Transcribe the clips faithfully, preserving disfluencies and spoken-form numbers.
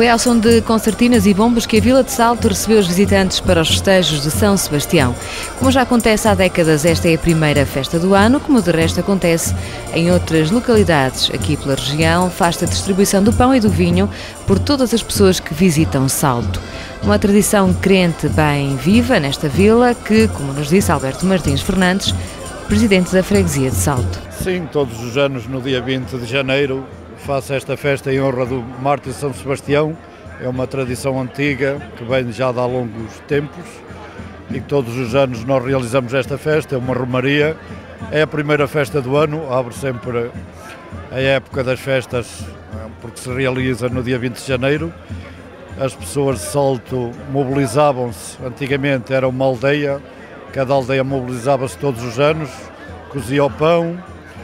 Foi ao som de concertinas e bombos que a Vila de Salto recebeu os visitantes para os festejos de São Sebastião. Como já acontece há décadas, esta é a primeira festa do ano, como de resto acontece em outras localidades aqui pela região. Faz-se a distribuição do pão e do vinho por todas as pessoas que visitam Salto. Uma tradição crente bem viva nesta vila que, como nos disse Alberto Martins Fernandes, presidente da freguesia de Salto. Sim, todos os anos no dia vinte de janeiro faço esta festa em honra do Mártir São Sebastião. É uma tradição antiga que vem já de há longos tempos e que todos os anos nós realizamos esta festa. É uma romaria, é a primeira festa do ano, abre sempre a época das festas porque se realiza no dia vinte de janeiro. As pessoas de Salto mobilizavam-se, antigamente era uma aldeia, cada aldeia mobilizava-se todos os anos, cozia o pão,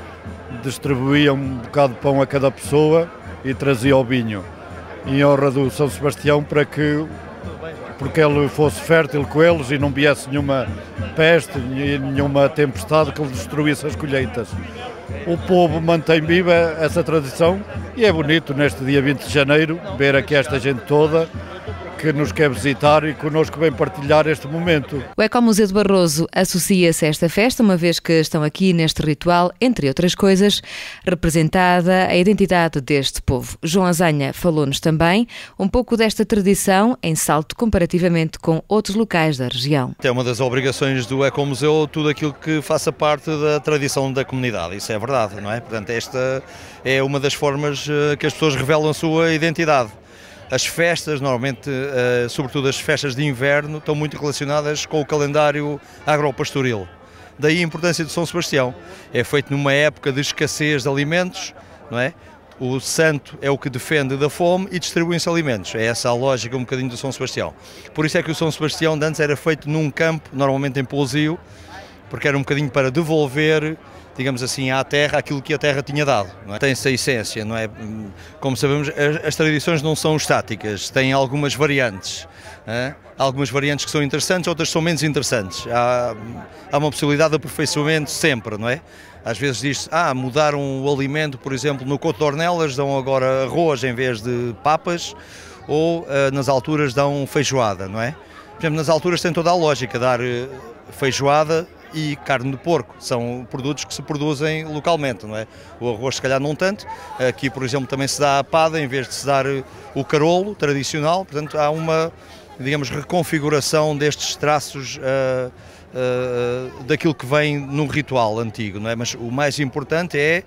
distribuía um bocado de pão a cada pessoa e trazia o vinho, em honra do São Sebastião, para que, porque ele fosse fértil com eles e não viesse nenhuma peste, nenhuma tempestade que lhe destruísse as colheitas. O povo mantém viva essa tradição e é bonito neste dia vinte de janeiro ver aqui esta gente toda que nos quer visitar e connosco vem partilhar este momento. O Ecomuseu de Barroso associa-se a esta festa, uma vez que estão aqui neste ritual, entre outras coisas, representada a identidade deste povo. João Azanha falou-nos também um pouco desta tradição em Salto comparativamente com outros locais da região. É uma das obrigações do Ecomuseu tudo aquilo que faça parte da tradição da comunidade, isso é verdade, não é? Portanto, esta é uma das formas que as pessoas revelam a sua identidade. As festas, normalmente, sobretudo as festas de inverno, estão muito relacionadas com o calendário agropastoril. Daí a importância de São Sebastião. É feito numa época de escassez de alimentos, não é? O santo é o que defende da fome e distribui-se alimentos. É essa a lógica um bocadinho do São Sebastião. Por isso é que o São Sebastião de antes era feito num campo, normalmente em pousio, porque era um bocadinho para devolver, digamos assim, à terra aquilo que a terra tinha dado. Não é? Tem essa essência, não é? Como sabemos, as, as tradições não são estáticas, têm algumas variantes. É? Há algumas variantes que são interessantes, outras são menos interessantes. Há, há uma possibilidade de aperfeiçoamento sempre, não é? Às vezes diz-se, ah, mudaram o alimento, por exemplo, no Couto de Ornelas dão agora arroz em vez de papas, ou ah, nas alturas dão feijoada, não é? Por exemplo, nas alturas tem toda a lógica, dar feijoada e carne de porco, são produtos que se produzem localmente, não é? O arroz se calhar não tanto, aqui por exemplo também se dá a pada em vez de se dar o carolo tradicional, portanto há uma, digamos, reconfiguração destes traços uh, uh, daquilo que vem num ritual antigo, não é? Mas o mais importante é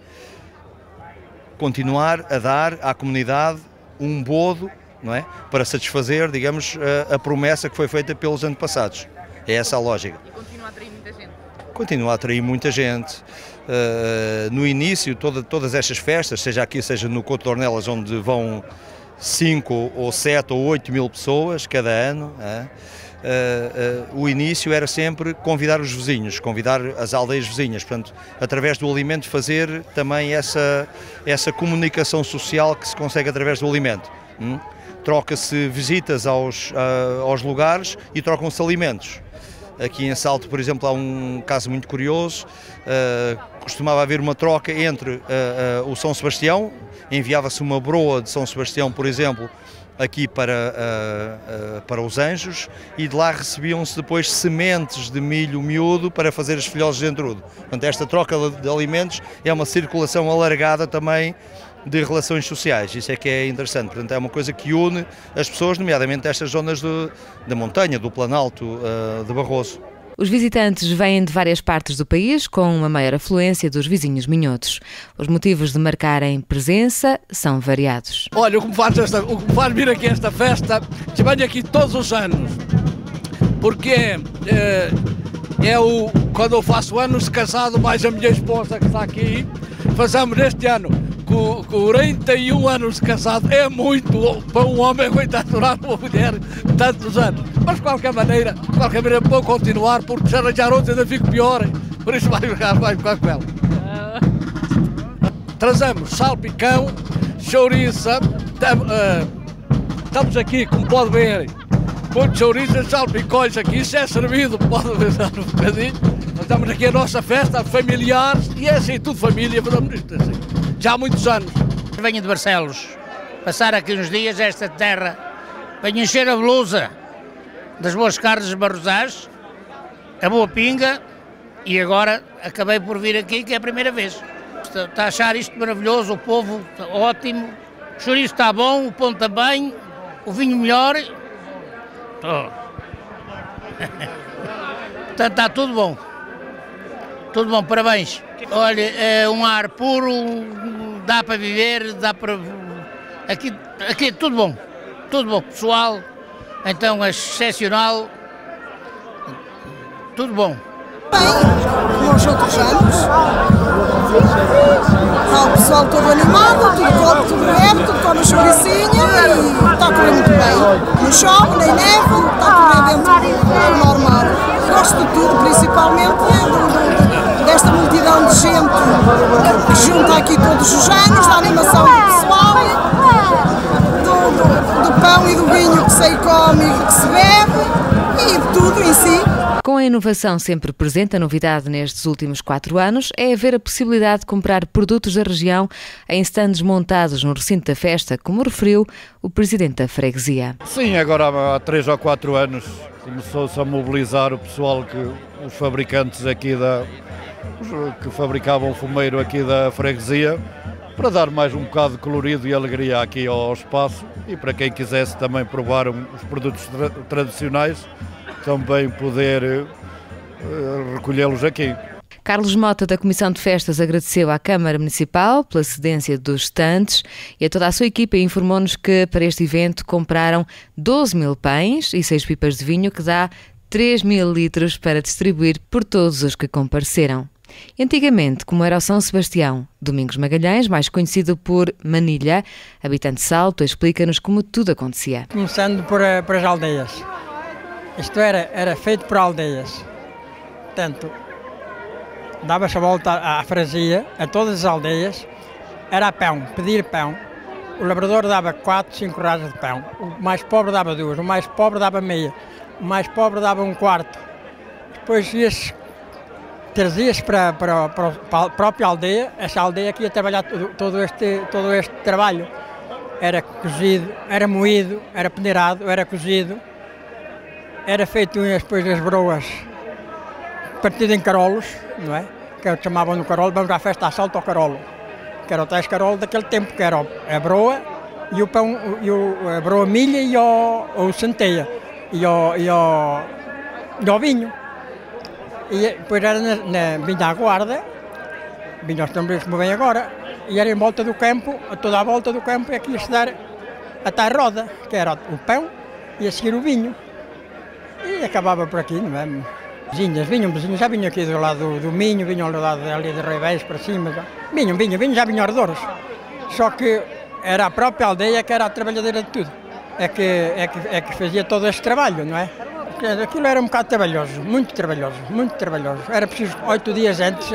continuar a dar à comunidade um bodo, não é? Para satisfazer, digamos, a, a promessa que foi feita pelos antepassados. É essa a lógica. E continua a atrair muita gente? Continua a atrair muita gente. Uh, no início, toda, todas estas festas, seja aqui, seja no Couto de Ornelas, onde vão cinco ou sete ou oito mil pessoas cada ano, uh, uh, uh, o início era sempre convidar os vizinhos, convidar as aldeias vizinhas, portanto, através do alimento fazer também essa, essa comunicação social que se consegue através do alimento. Hum? Troca-se visitas aos, uh, aos lugares e trocam-se alimentos. Aqui em Salto, por exemplo, há um caso muito curioso, uh, costumava haver uma troca entre uh, uh, o São Sebastião, enviava-se uma broa de São Sebastião, por exemplo, aqui para, uh, uh, para os Anjos, e de lá recebiam-se depois sementes de milho miúdo para fazer as filhoses de entrudo. Portanto, esta troca de alimentos é uma circulação alargada também de relações sociais, isso é que é interessante, portanto é uma coisa que une as pessoas, nomeadamente estas zonas de, da montanha, do Planalto, uh, de Barroso. Os visitantes vêm de várias partes do país, com uma maior afluência dos vizinhos minhotos. Os motivos de marcarem presença são variados. Olha, o que me faz, esta, o que me faz vir aqui a esta festa, que venho aqui todos os anos, porque é, é o, quando eu faço anos de casado, mais a minha esposa que está aqui, fazemos este ano com quarenta e um anos de casado, é muito para um homem aguentar durar uma mulher tantos anos. Mas de qualquer maneira, de qualquer maneira vou continuar, porque se arranjar outro ainda fico pior, por isso vai ficar, vai ficar com ela. Trazemos salpicão, chouriça, estamos aqui, como pode ver, muitos chouriças, salpicões aqui, isso é servido, pode ver um bocadinho. Estamos aqui a nossa festa familiar e é assim, tudo família, fazemos isto assim, já há muitos anos. Venho de Barcelos, passar aqui uns dias esta terra, venho encher a blusa das boas carnes de Barrosás, a boa pinga, e agora acabei por vir aqui, que é a primeira vez. Está a achar isto maravilhoso, o povo está ótimo, o chouriço está bom, o pão também, o vinho melhor. Oh. Está, está tudo bom. Tudo bom, parabéns. Olha, é um ar puro, dá para viver, dá para... Aqui, aqui tudo bom, tudo bom, pessoal, então é excepcional, tudo bom. Bem, como os outros anos, está o pessoal todo animado, tudo come, tudo bebe, tudo come chouricinho e está a correr muito bem. Não chove, nem neve, está a correr dentro do normal. Gosto de tudo, principalmente do, do, desta multidão de gente que junta aqui todos os anos, da animação do pessoal, do, do, do pão e do vinho que se come e que se bebe e de tudo em si. Com a inovação sempre presente, a novidade nestes últimos quatro anos é haver a possibilidade de comprar produtos da região em stands montados no recinto da festa, como referiu o presidente da freguesia. Sim, agora há três ou quatro anos começou-se a mobilizar o pessoal, que os fabricantes aqui da, que fabricavam o fumeiro aqui da freguesia, para dar mais um bocado de colorido e alegria aqui ao espaço, e para quem quisesse também provar os produtos tra tradicionais, também poder uh, recolhê-los aqui. Carlos Mota, da Comissão de Festas, agradeceu à Câmara Municipal pela cedência dos stands e a toda a sua equipa, e informou-nos que para este evento compraram doze mil pães e seis pipas de vinho, que dá três mil litros para distribuir por todos os que compareceram. Antigamente, como era o São Sebastião, Domingos Magalhães, mais conhecido por Manilha, habitante de Salto, explica-nos como tudo acontecia. Começando por, por as aldeias. Isto era, era feito por aldeias. Portanto, dava-se a volta à freguesia, a todas as aldeias, era pão, pedir pão. O labrador dava quatro, cinco rajas de pão. O mais pobre dava duas, o mais pobre dava meia, o mais pobre dava um quarto. Depois ia-se, trazia-se para, para, para a própria aldeia, essa aldeia que ia trabalhar todo, todo, este, todo este trabalho. Era cozido, era moído, era peneirado, era cozido. Era feito depois as broas, partido em carolos, não é? Que eles chamavam no carolo, vamos à festa a Salto ao carolo. Que era o tais carolo daquele tempo, que era a broa e o pão, e o, a broa milha e o, o centeia, e o, e o, e o vinho. E depois era na, na, vinha à guarda, vinha aos tambores como vem agora, e era em volta do campo, a toda a volta do campo é que ia-se dar a tal roda, que era o pão e a seguir o vinho. E acabava por aqui, não é? Vizinhas, vinham vizinhos, já vinham aqui do lado do, do Minho, vinham do lado ali de Reibéis para cima, já. vinham, vinham, vinham, já vinham ardores. Só que era a própria aldeia que era a trabalhadeira de tudo, é que, é que, é que fazia todo este trabalho, não é? Aquilo era um bocado trabalhoso, muito trabalhoso, muito trabalhoso. Era preciso oito dias antes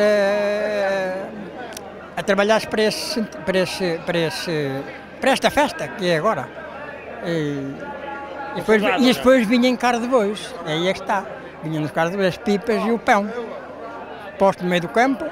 a, a trabalhar para, esse, para, esse, para, esse, para esta festa que é agora. E, E depois, e depois vinha em carro de bois, aí é que está, vinha nos carros de bois, as pipas e o pão, posto no meio do campo,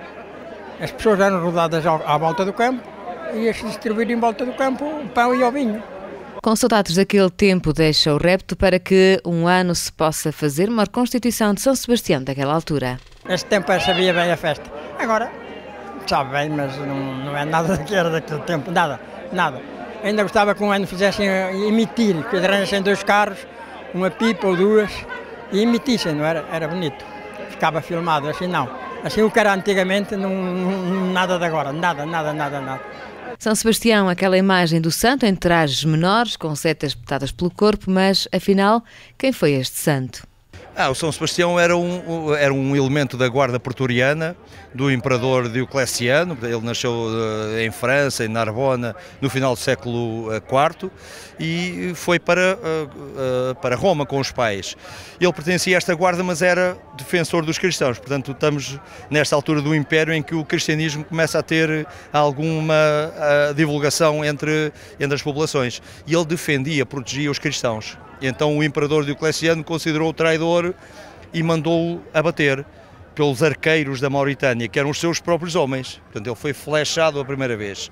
as pessoas eram rodadas à volta do campo e ia-se distribuir em volta do campo o pão e o vinho. Com saudades daquele tempo, deixa o repto para que um ano se possa fazer uma reconstituição de São Sebastião daquela altura. Esse tempo eu sabia bem a festa, agora sabe bem, mas não, não é nada que era daquele tempo, nada, nada. Ainda gostava que um ano fizessem emitir, que arranjassem dois carros, uma pipa ou duas, e emitissem, não era? Era bonito. Ficava filmado, assim não. Assim o que era antigamente, não, não, nada de agora, nada, nada, nada, nada. São Sebastião, aquela imagem do santo em trajes menores, com setas espetadas pelo corpo, mas, afinal, quem foi este santo? Ah, o São Sebastião era um, era um elemento da guarda pretoriana do imperador Diocleciano. Ele nasceu uh, em França, em Narbona, no final do século quarto, e foi para, uh, uh, para Roma com os pais. Ele pertencia a esta guarda, mas era defensor dos cristãos. Portanto, estamos nesta altura do Império em que o cristianismo começa a ter alguma uh, divulgação entre, entre as populações. E ele defendia, protegia os cristãos. Então o imperador Diocleciano considerou-o traidor e mandou-o abater pelos arqueiros da Mauritânia, que eram os seus próprios homens. Portanto, ele foi flechado a primeira vez.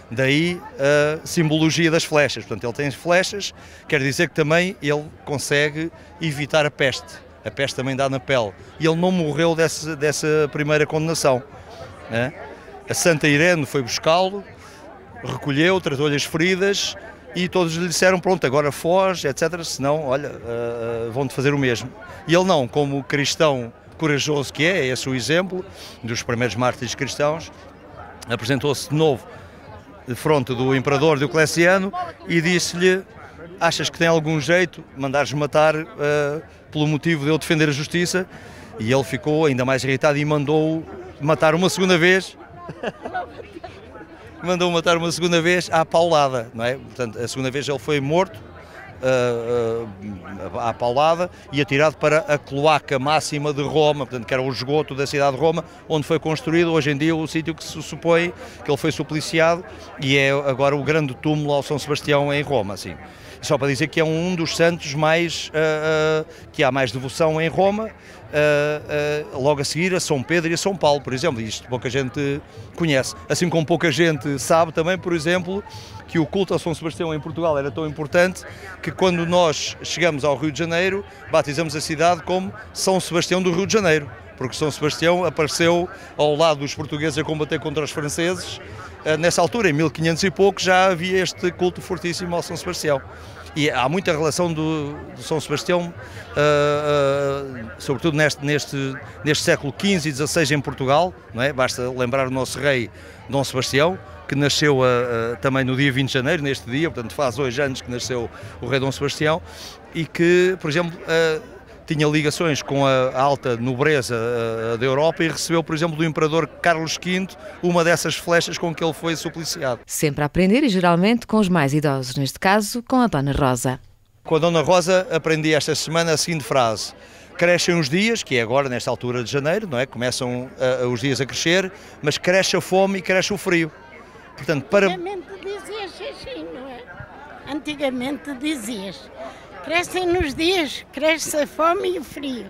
Daí a simbologia das flechas. Portanto, ele tem flechas, quer dizer que também ele consegue evitar a peste. A peste também dá na pele. E ele não morreu dessa, dessa primeira condenação. Né? A Santa Irene foi buscá-lo, recolheu, tratou-lhe as feridas e todos lhe disseram, pronto, agora foge, etcétera. Senão, olha, uh, vão-te fazer o mesmo. E ele não, como cristão corajoso que é, esse é o exemplo dos primeiros mártires cristãos, apresentou-se de novo de fronte do imperador Diocleciano e disse-lhe, achas que tem algum jeito mandares matar uh, pelo motivo de eu defender a justiça? E ele ficou ainda mais irritado e mandou matar uma segunda vez, mandou matar uma segunda vez à paulada, não é? Portanto, a segunda vez ele foi morto uh, uh, à paulada e atirado para a cloaca máxima de Roma, portanto, que era o esgoto da cidade de Roma, onde foi construído hoje em dia o sítio que se supõe que ele foi supliciado e é agora o grande túmulo ao São Sebastião em Roma, assim. Só para dizer que é um dos santos mais, uh, uh, que há mais devoção em Roma, uh, uh, logo a seguir a São Pedro e a São Paulo, por exemplo, isto pouca gente conhece. Assim como pouca gente sabe também, por exemplo, que o culto ao São Sebastião em Portugal era tão importante que quando nós chegamos ao Rio de Janeiro, batizamos a cidade como São Sebastião do Rio de Janeiro, porque São Sebastião apareceu ao lado dos portugueses a combater contra os franceses. Nessa altura, em mil e quinhentos e pouco, já havia este culto fortíssimo ao São Sebastião. E há muita relação do, do São Sebastião, uh, uh, sobretudo neste, neste, neste século quinze e dezasseis em Portugal, não é? Basta lembrar o nosso rei Dom Sebastião, que nasceu uh, uh, também no dia vinte de janeiro, neste dia, portanto faz hoje anos que nasceu o rei Dom Sebastião, e que, por exemplo, uh, tinha ligações com a alta nobreza uh, da Europa e recebeu, por exemplo, do imperador Carlos quinto uma dessas flechas com que ele foi supliciado. Sempre a aprender e geralmente com os mais idosos, neste caso com a Dona Rosa. Com a Dona Rosa aprendi esta semana a seguinte frase: crescem os dias, que é agora nesta altura de janeiro, não é? Começam uh, os dias a crescer, mas cresce a fome e cresce o frio. Portanto, para... Antigamente dizias assim, não é? Antigamente dizias: crescem nos dias, cresce a fome e o frio.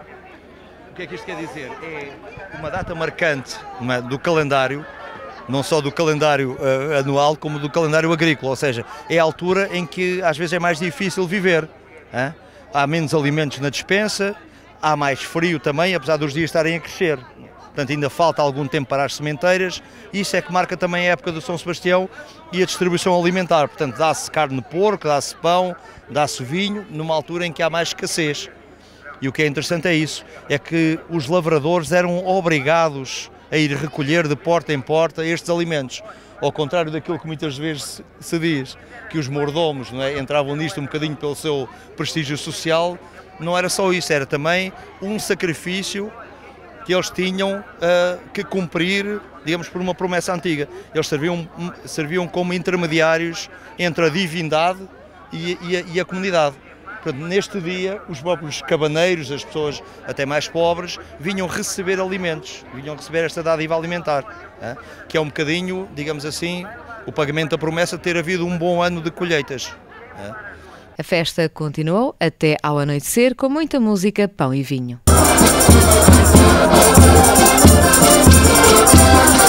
O que é que isto quer dizer? É uma data marcante uma, do calendário, não só do calendário uh, anual, como do calendário agrícola, ou seja, é a altura em que às vezes é mais difícil viver. Hein? Há menos alimentos na despensa, há mais frio também, apesar dos dias estarem a crescer. Portanto, ainda falta algum tempo para as sementeiras, e isso é que marca também a época do São Sebastião e a distribuição alimentar. Portanto, dá-se carne de porco, dá-se pão, dá-se vinho, numa altura em que há mais escassez. E o que é interessante é isso, é que os lavradores eram obrigados a ir recolher de porta em porta estes alimentos. Ao contrário daquilo que muitas vezes se diz, que os mordomos, não é, entravam nisto um bocadinho pelo seu prestígio social, não era só isso, era também um sacrifício que eles tinham uh, que cumprir, digamos, por uma promessa antiga. Eles serviam, serviam como intermediários entre a divindade e, e, a, e a comunidade. Portanto, neste dia, os próprios cabaneiros, as pessoas até mais pobres, vinham receber alimentos, vinham receber esta dádiva alimentar, hein? Que é um bocadinho, digamos assim, o pagamento da promessa de ter havido um bom ano de colheitas. Hein? A festa continuou até ao anoitecer com muita música, pão e vinho.